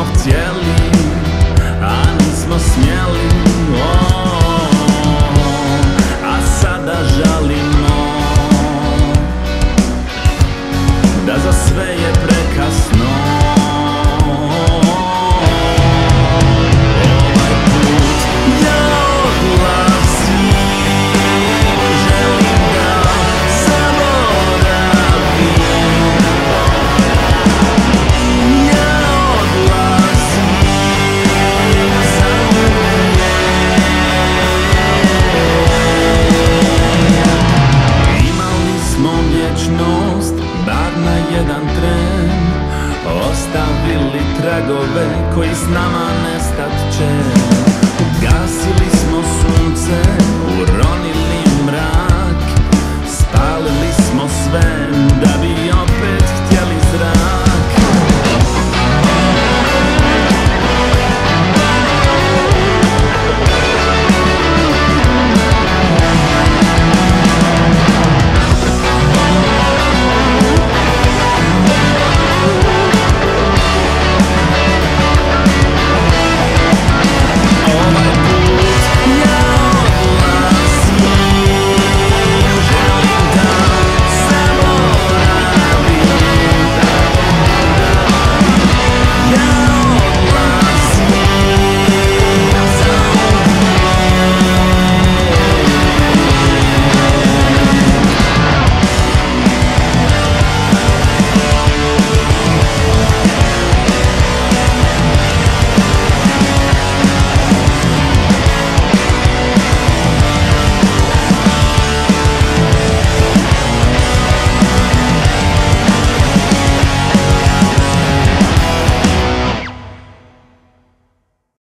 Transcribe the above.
htjeli, a nismo smjeli, a sada žalimo da za sve je prekasno. Ovaj put ja odlazim, želim da zaboravim. Ja odlazim zauvijek. Imali smo vječnost, bar na jedan tren, ostavili tragove koji s nama nestat će.